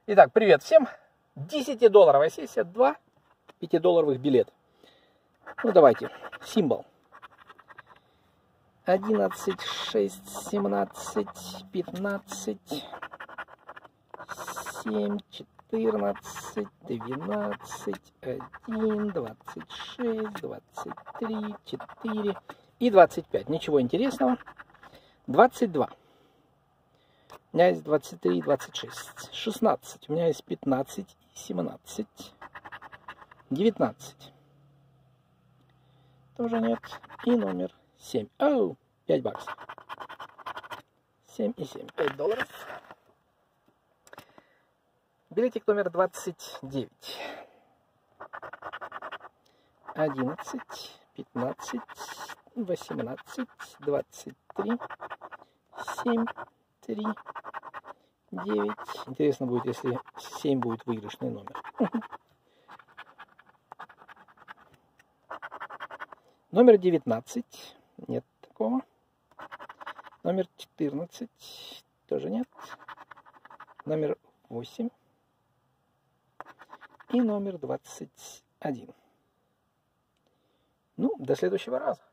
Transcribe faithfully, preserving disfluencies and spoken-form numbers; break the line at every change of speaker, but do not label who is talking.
Итак, привет всем. десятидолларовая сессия, два пятидолларовых билета. Ну давайте, символ. одиннадцать, шесть, семнадцать, пятнадцать, семь, четырнадцать, двенадцать, один, двадцать шесть, двадцать три, четыре и двадцать пять. Ничего интересного. двадцать два. У меня есть двадцать три, двадцать шесть, шестнадцать. У меня есть пятнадцать, семнадцать, девятнадцать. Тоже нет. И номер семь. Оу, пять баксов. семь и семь. пять долларов. Билетик номер двадцать девять. одиннадцать, пятнадцать, восемнадцать, двадцать три, семь, три, девять. Интересно будет, если семь будет выигрышный номер. Номер девятнадцать. Нет такого. Номер четырнадцать. Тоже нет. Номер восемь. И номер двадцать один. Ну, до следующего раза.